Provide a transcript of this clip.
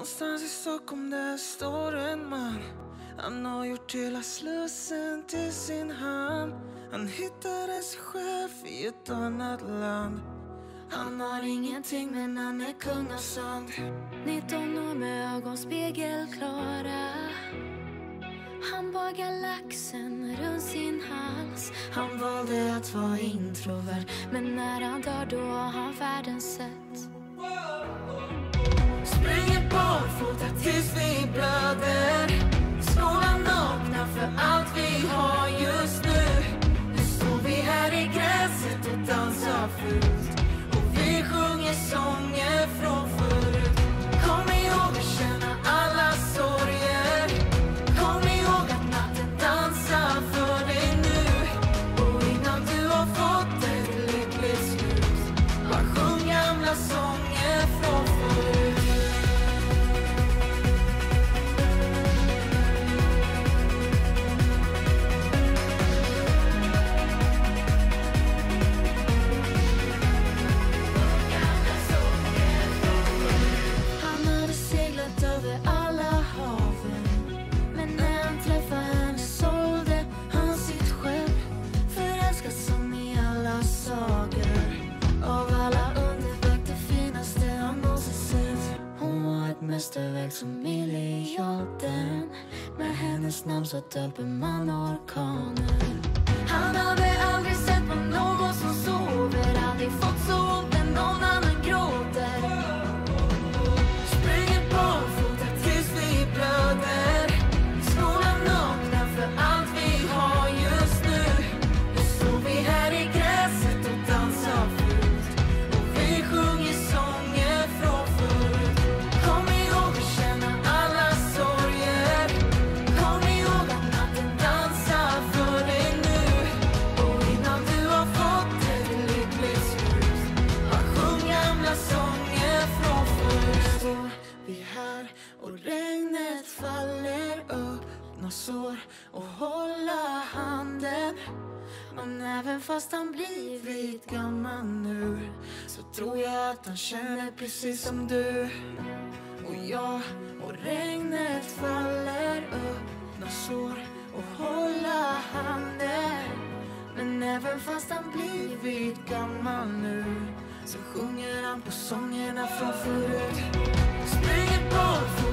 Någonstans i Stockholm där står en man. Han har gjort hela Slussen till sin hamn. Han hittade sig själv i ett annat land. Han har ingenting men han är kung av sand. 19 år med ögon spegelklara. Han bar galaxen runt sin hals. Han valde att vara introvert, men när han dör då har han världens sätt. Springer barfota tills vi blöder. Skolan nakna för allt vi har just nu. Nu står vi här i gräset och dansar fult. Och vi sjunger sånger från förut. Kom ihåg att känna alla sorger. Kom ihåg att natten dansar för dig nu. Och innan du har fått ett lyckligt slut, bara sjung gamla sånger från förut. Mästerverk som miljarden. Med hennes namn så döper man orkanen. Han hade aldrig sett på någon som sover. Aldrig fått så ont när någon annan gråter. Springer barfota tills vi blöder. Skolan nakna för allt vi har just nu. Nu står vi här i gräset och dansar fult. Och vi sjunger sånger från förut. Kom ihåg att känna alla sorger. Kom ihåg att natten dansar för dig nu. Och innan du har fått ett lyckligt slut, bara sjung gamla sånger från förut. Står vi här och regnet faller. Öppna sår och hålla handen. Men även fast han blivit gammal nu, så tror jag att han känner precis som du. Och jag och regnet faller. Öppna sår och hålla handen. Men även fast han blivit gammal nu, så sjunger han på sångerna från förut. Springer barfota